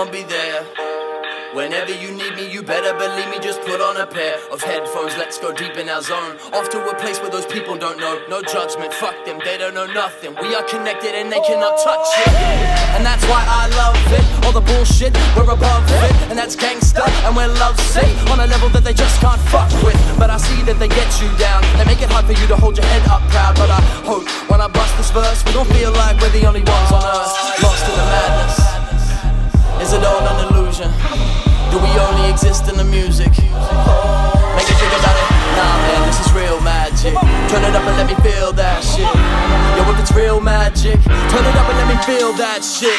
I'ma be there. Whenever you need me, you better believe me. Just put on a pair of headphones, let's go deep in our zone. Off to a place where those people don't know. No judgment, fuck them, they don't know nothing. We are connected and they cannot touch it. And that's why I love it. All the bullshit, we're above it. And that's gangsta, and we're lovesick on a level that they just can't fuck with. But I see that they get you down. They make it hard for you to hold your head up proud. But I hope when I bust this verse, we don't feel like we're the only ones on earth. Lost in the madness. Is it all an illusion? Do we only exist in the music? Make you think about it. Nah man, this is real magic. Turn it up and let me feel that shit. Yo, if it's real magic, turn it up and let me feel that shit.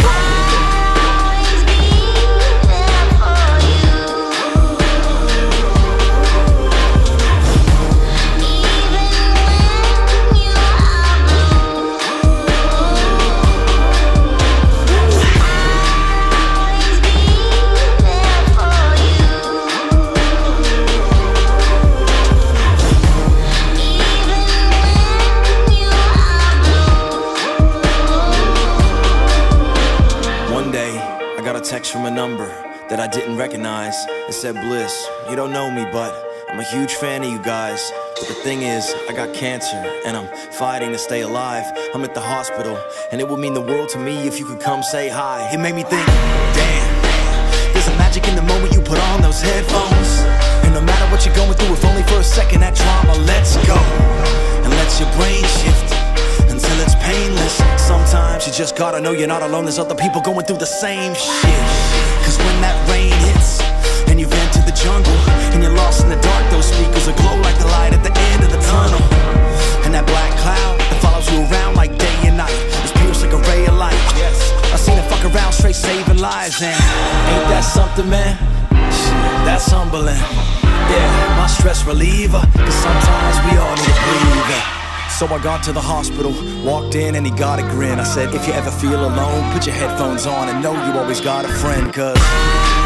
Text from a number that I didn't recognize. It said, Bliss, you don't know me, but I'm a huge fan of you guys. But the thing is, I got cancer and I'm fighting to stay alive. I'm at the hospital and it would mean the world to me if you could come say hi. It made me think, damn, there's a magic in the moment you put on those headphones. And no matter what you're going through, if only for a second, that drama lets go and lets your brain shift until it's painless. Sometimes you just gotta know you're not alone. There's other people going through the same shit. Cause when that rain hits and you've entered the jungle and you're lost in the dark, those speakers will glow like the light at the end of the tunnel. And that black cloud that follows you around like day and night is pierced like a ray of light. Yes, I've seen it fuck around straight saving lives. And ain't that something, man? Shit, that's humbling. Yeah, my stress reliever. Cause sometimes we all need a breather. So I got to the hospital, walked in and he got a grin. I said, if you ever feel alone, put your headphones on and know you always got a friend. Cause